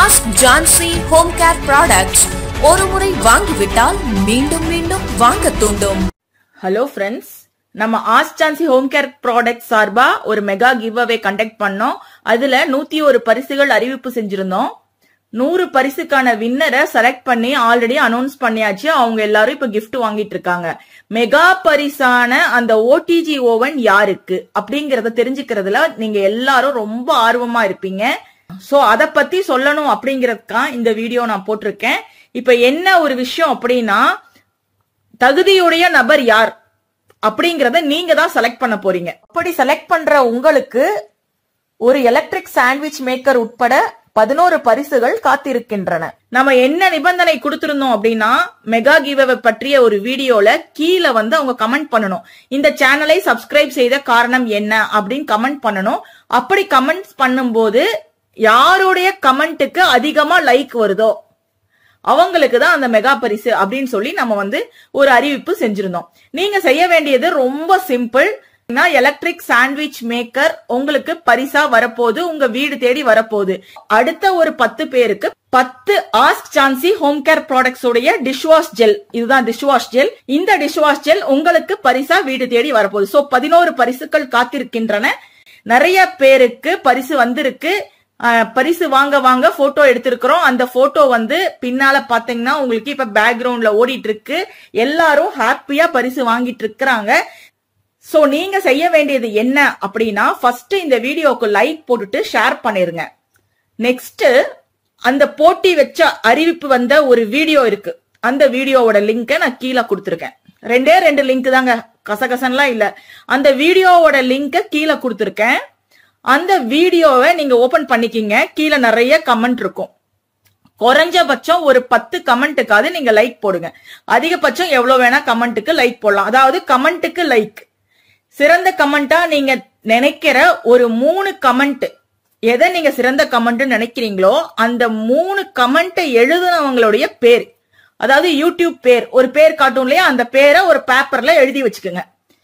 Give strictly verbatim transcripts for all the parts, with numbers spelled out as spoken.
Ask Jansi Home Care Products. ஒரு முறை வாங்கிவிட்டால் மீண்டும் மீண்டும் வாங்க தூண்டும். ஹலோ ஃப்ரெண்ட்ஸ், நம்ம ask Jhansi home care product சார்பா ஒரு மெகா கிவ் அவே கண்டக்ட் பண்ணோம். அதுல நூத்தி ஒரு பரிசுகள் அறிவிப்பு செஞ்சிருந்தோம். நூறு பரிசுக்கான வின்னரை செலக்ட் பண்ணி ஆல்ரெடி அனௌன்ஸ் பண்ணியாச்சு. அவங்க எல்லாரும் இப்ப கிஃப்ட் வாங்கிட்டு இருக்காங்க. மெகா பரிசான அந்த ஓடிஜி ஓவன் யாருக்கு அப்படிங்கறத தெரிஞ்சுக்கிறதுல நீங்க எல்லாரும் ரொம்ப ஆர்வமா இருப்பீங்க. சோ அத பத்தி சொல்லணும் அப்படிங்கறதுக்கா இந்த வீடியோ நான் போட்டிருக்கேன். இப்ப என்ன ஒரு விஷயம் அப்படின்னா, தகுதியுடைய நபர் யார் அப்படிங்கறத நீங்க தான் செலக்ட் பண்ண போறீங்க. அப்படி செலக்ட் பண்ற உங்களுக்கு ஒரு எலக்ட்ரிக் சாண்ட்விச் மேக்கர் உட்பட பதினோரு பரிசுகள் காத்திருக்கின்றன. நம்ம என்ன நிபந்தனை கொடுத்திருந்தோம் அப்படின்னா, மெகா கிவ்அவே பற்றிய ஒரு வீடியோல கீழே வந்து அவங்க கமெண்ட் பண்ணணும். இந்த சேனலை சப்ஸ்கிரைப் செய்த காரணம் என்ன அப்படின்னு கமெண்ட் பண்ணணும். அப்படி கமெண்ட் பண்ணும்போது யாருடைய கமெண்ட்டுக்கு அதிகமா லைக் வருதோ அவங்களுக்கு தான் அந்த மெகா பரிசு அப்படின்னு சொல்லி நம்ம வந்து ஒரு அறிவிப்பு செஞ்சிருந்தோம். நீங்க செய்ய வேண்டியது ரொம்ப சிம்பிள். எலக்ட்ரிக் சாண்ட்விச் மேக்கர் உங்களுக்கு பரிசா வரப்போகுது, உங்க வீடு தேடி வரப்போகுது. அடுத்த ஒரு பத்து பேருக்கு பத்து ask Jhansi home care products உடைய டிஷ்வாஷ் ஜெல், இதுதான் டிஷ்வாஷ் ஜெல். இந்த டிஷ்வாஷ் ஜெல் உங்களுக்கு பரிசா வீடு தேடி வரப்போகுது. சோ பதினோரு பரிசுகள் காத்திருக்கின்றன. நிறைய பேருக்கு பரிசு வந்திருக்கு. பரிசு வாங்க வாங்க போட்டோ எடுத்திருக்கிறோம். அந்த போட்டோ வந்து பின்னால பாத்தீங்கன்னா உங்களுக்கு இப்ப பேக்ரவுண்ட்ல ஓடிட்டு இருக்கு. எல்லாரும் ஹாப்பியா பரிசு வாங்கிட்டு இருக்கிறாங்க. சோ நீங்க செய்ய வேண்டியது என்ன அப்படின்னா, ஃபர்ஸ்ட் இந்த வீடியோக்கு லைக் போட்டுட்டு ஷேர் பண்ணிருங்க. நெக்ஸ்ட் அந்த போட்டி வச்ச அறிவிப்பு வந்த ஒரு வீடியோ இருக்கு. அந்த வீடியோவோட லிங்கை நான் கீழே கொடுத்திருக்கேன். ரெண்டே ரெண்டு லிங்க் தாங்க, கசகசன்லாம் இல்ல. அந்த வீடியோவோட லிங்கை கீழே கொடுத்திருக்கேன். அந்த வீடியோவை நீங்க ஓபன் பண்ணிக்கிங்க. கீழே நிறைய கமெண்ட் இருக்கும். குறைஞ்சபட்சம் ஒரு பத்து கமெண்ட்டுக்காவது நீங்க லைக் போடுங்க. அதிகபட்சம் எவ்வளவு வேணா கமெண்ட்டுக்கு லைக் போடலாம். அதாவது கமெண்ட்டுக்கு லைக். சிறந்த கமெண்டா நீங்க நினைக்கிற ஒரு மூணு கமெண்ட், எதை நீங்க சிறந்த கமெண்ட் நினைக்கிறீங்களோ அந்த மூணு கமெண்ட் எழுதுனவங்களுடைய பேர், அதாவது யூடியூப் பேர், ஒரு பேர் காட்டும் இல்லையா, அந்த பேரை ஒரு பேப்பர்ல எழுதி வச்சுக்கோங்க.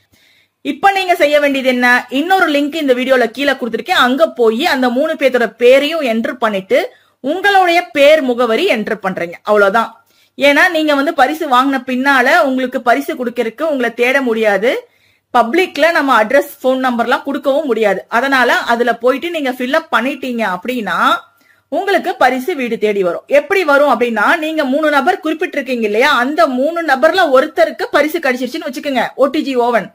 இப்ப நீங்க செய்ய வேண்டியது என்ன, இன்னொரு லிங்க் இந்த வீடியோல கீழே கொடுத்திருக்கேன். அங்க போய் அந்த மூணு பேரோட பேரையும் என்டர் பண்ணிட்டு உங்களுடைய பேர் முகவரி என்டர் பண்றீங்க. அவ்வளவுதான். ஏன்னா நீங்க வந்து பரிசு வாங்கின பின்னால உங்களுக்கு பரிசு கொடுக்கறதுக்கு உங்களை தேட முடியாது. பப்ளிக்ல நம்ம அட்ரஸ், போன் நம்பர்லாம் கொடுக்கவும் முடியாது. அதனால அதுல போயிட்டு நீங்க ஃபில்அப் பண்ணிட்டீங்க அப்படின்னா உங்களுக்கு பரிசு வீடு தேடி வரும். எப்படி வரும் அப்படின்னா, நீங்க மூணு நபர் குறிப்பிட்டிருக்கீங்க இல்லையா, அந்த மூணு நபர்ல ஒருத்தருக்கு பரிசு கிடைச்சிருச்சுன்னு வச்சுக்கோங்க, ஓடிஜி ஓவன்.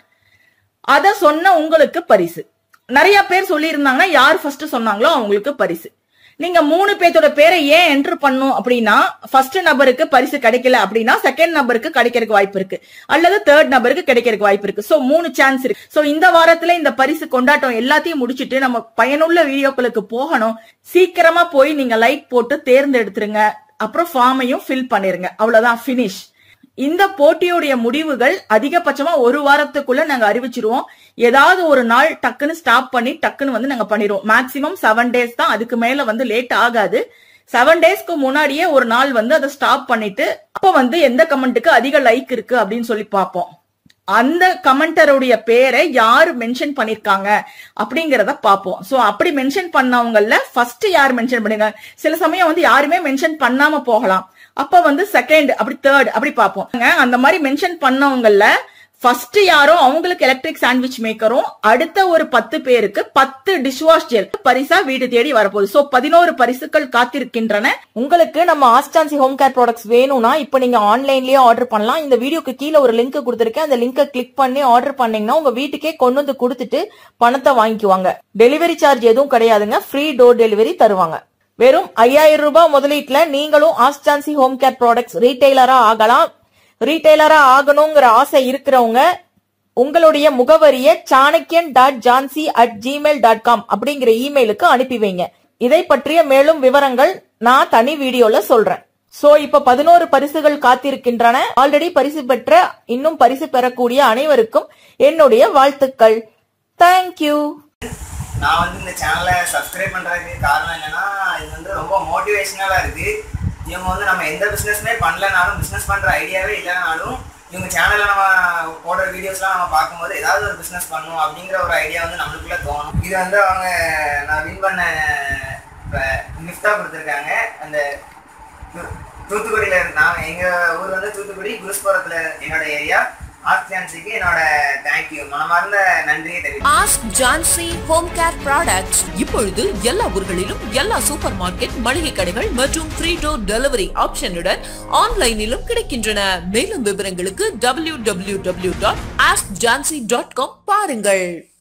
அத சொன்ன உங்களுக்கு பரிசு. நிறைய பேர் சொல்லி இருந்தாங்கன்னா யார் ஃபர்ஸ்ட் சொன்னாங்களோ அவங்களுக்கு பரிசு. நீங்க மூணு பேர்த்தோட பேரை ஏன் என்டர் பண்ணும் அப்படின்னா, ஃபர்ஸ்ட் நபருக்கு பரிசு கிடைக்கல அப்படின்னா செகண்ட் நபருக்கு கிடைக்கிறதுக்கு வாய்ப்பு இருக்கு, அல்லது தேர்ட் நபருக்கு கிடைக்கிறதுக்கு வாய்ப்பு இருக்கு. சோ மூணு சான்ஸ் இருக்கு. சோ இந்த வாரத்துல இந்த பரிசு கொண்டாட்டம் எல்லாத்தையும் முடிச்சிட்டு நம்ம பயனுள்ள வீடியோக்களுக்கு போகணும். சீக்கிரமா போய் நீங்க லைக் போட்டு தேர்ந்தெடுத்துருங்க. அப்புறம் ஃபார்மையும் ஃபில் பண்ணிருங்க. அவ்வளவுதான், பினிஷ். இந்த போட்டியுடைய முடிவுகள் அதிகபட்சமா ஒரு வாரத்துக்குள்ள நாங்க அறிவிச்சிருவோம். ஏதாவது ஒரு நாள் டக்குன்னு ஸ்டாப் பண்ணி டக்குன்னு வந்து நாங்க பண்ணிடுவோம். மேக்சிமம் செவன் டேஸ் தான், அதுக்கு மேல வந்து லேட் ஆகாது. செவன் டேஸ்க்கு முன்னாடியே ஒரு நாள் வந்து அதை ஸ்டாப் பண்ணிட்டு அப்ப வந்து எந்த கமெண்ட்டுக்கு அதிக லைக் இருக்கு அப்படின்னு சொல்லி பார்ப்போம். அந்த கமெண்டருடைய பேரை யாரு மென்ஷன் பண்ணிருக்காங்க அப்படிங்கறத பாப்போம். சோ அப்படி மென்ஷன் பண்ணவங்கல ஃபர்ஸ்ட் யார் மென்ஷன் பண்ணுங்க. சில சமயம் வந்து யாருமே மென்ஷன் பண்ணாம போகலாம். அப்ப வந்து செகண்ட், அப்படி தேர்ட், அப்படி பாப்போம். அந்த மாதிரி மென்ஷன் பண்ணவங்கல ஃபர்ஸ்ட் யாரோ அவங்களுக்கு எலக்ட்ரிக் சாண்ட்விச் மேக்கரும், அடுத்த ஒரு பத்து பேருக்கு பத்து டிஷ்வாஷ் ஜெல் பரிசா வீடு தேடி வரப்போகுது. சோ பதினோரு பரிசுகள் காத்திருக்கின்றன. உங்களுக்கு நம்ம ask Jhansi home care products வேணும்னா இப்ப நீங்க ஆன்லைன்லயே ஆர்டர் பண்ணலாம். இந்த வீடியோக்கு கீழே ஒரு லிங்க் கொடுத்திருக்கேன். அந்த லிங்கை கிளிக் பண்ணி ஆர்டர் பண்ணீங்கன்னா உங்க வீட்டுக்கே கொண்டு வந்து கொடுத்துட்டு பணத்தை வாங்கிக்குவாங்க. டெலிவரி சார்ஜ் எதுவும் கிடையாதுங்க, ஃப்ரீ டோர் டெலிவரி தருவாங்க. வெறும் ஐயாயிரம் ரூபாய் முதலீட்டுல நீங்களும் ask Jhansi home care products ரீட்டைலரா ஆகலாம். ரீட்டைலரா ஆகணுங்கிற ஆசை இருக்கிறவங்க உங்களுடைய முகவரியை Chanakyan dot Jhansi at Gmail dot com அப்படிங்கிற இமெயிலுக்கு அனுப்பி வைங்க. இதை பற்றிய மேலும் விவரங்கள் நான் தனி வீடியோல சொல்றேன். சோ இப்ப பதினோரு பரிசுகள் காத்திருக்கின்றன. ஆல்ரெடி பரிசு பெற்ற, இன்னும் பரிசு பெறக்கூடிய அனைவருக்கும் என்னுடைய வாழ்த்துக்கள். தேங்க்யூ. நான் வந்து இந்த சேனலை சப்ஸ்கிரைப் பண்ணுறதுக்கு காரணம் என்னன்னா, இது வந்து ரொம்ப மோட்டிவேஷனலாக இருக்குது. இவங்க வந்து நம்ம எந்த பிஸ்னஸுமே பண்ணலனாலும், பிஸ்னஸ் பண்ணுற ஐடியாவே இல்லைனாலும், இவங்க சேனலில் நம்ம போடுற வீடியோஸ்லாம் நம்ம பார்க்கும்போது ஏதாவது ஒரு பிஸ்னஸ் பண்ணணும் அப்படிங்கிற ஒரு ஐடியா வந்து நம்மளுக்குள்ளே தோணும். இது வந்து அவங்க நான் வின் பண்ண கிஃப்டா கொடுத்துருக்காங்க. அந்த தூத்துக்குடியில நான் எங்க ஊர் வந்து தூத்துக்குடி குருஸ்புரத்துல என்னோட ஏரியா. ஆஸ்க் ஜான்சிக்கு என்னோட தேங்க்யூ மனமார்ந்த நன்றியை தெரிவிக்கிறேன். Ask Jhansi home care products இப்பொழுது எல்லா ஊர்களிலும் எல்லா சூப்பர் மார்க்கெட், மளிகை கடைகள் மற்றும் ஃப்ரீ டோர் டெலிவரி ஆப்ஷனுடன் ஆன்லைனிலும் கிடைக்கின்றன. மேலும் விவரங்களுக்கு W W W dot ask Jhansi dot com பாருங்கள்.